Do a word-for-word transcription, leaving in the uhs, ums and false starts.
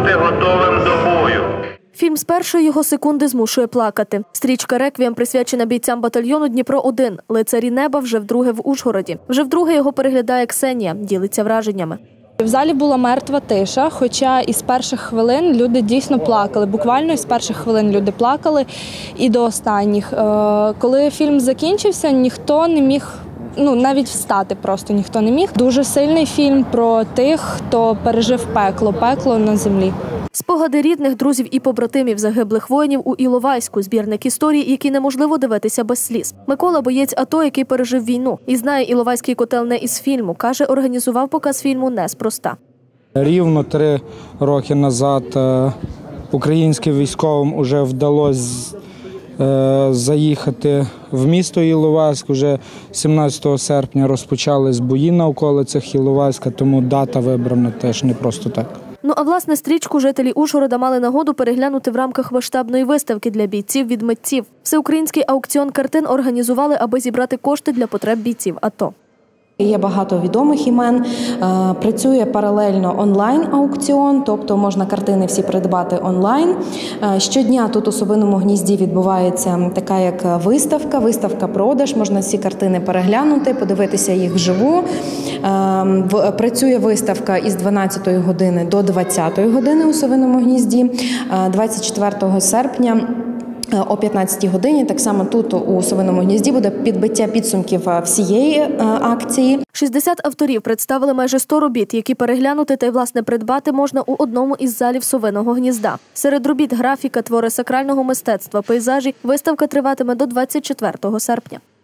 бути готовим до бою. Фільм з першої його секунди змушує плакати. Стрічка «Реквієм» присвячена бійцям батальйону «Дніпро один». «Лицарі неба» вже вдруге в Ужгороді. Вже вдруге його переглядає Ксенія, ділиться враженнями. В залі була мертва тиша, хоча із перших хвилин люди дійсно плакали. Буквально із перших хвилин люди плакали і до останніх. Коли фільм закінчився, ніхто не міг, ну навіть встати просто ніхто не міг. Дуже сильний фільм про тих, хто пережив пекло, пекло на землі. Спогади рідних, друзів і побратимів загиблих воїнів у Іловайську. Збірник історій, які неможливо дивитися без сліз. Микола – боєць АТО, який пережив війну. І знає Іловайський котел не із фільму. Каже, організував показ фільму неспроста. Рівно три роки назад українським військовим вже вдалося заїхати в місто Іловайськ. Уже сімнадцятого серпня розпочались бої на околицях Іловайська, тому дата вибрана теж не просто так. Ну а власне стрічку жителі Ужгорода мали нагоду переглянути в рамках масштабної виставки для бійців від митців. Всеукраїнський аукціон картин організували, аби зібрати кошти для потреб бійців АТО. Є багато відомих імен, працює паралельно онлайн-аукціон, тобто можна картини всі придбати онлайн. Щодня тут у Совиному Гнізді відбувається така як виставка, виставка-продаж, можна всі картини переглянути, подивитися їх вживу. Працює виставка із дванадцятої години до двадцятої години у Совиному Гнізді, двадцять четвертого серпня. О п'ятнадцятій годині так само тут у Совиному Гнізді буде підбиття підсумків всієї акції. шістдесят авторів представили майже сто робіт, які переглянути та й власне придбати можна у одному із залів Совиного Гнізда. Серед робіт графіка, твори сакрального мистецтва, пейзажі. Виставка триватиме до двадцять четвертого серпня.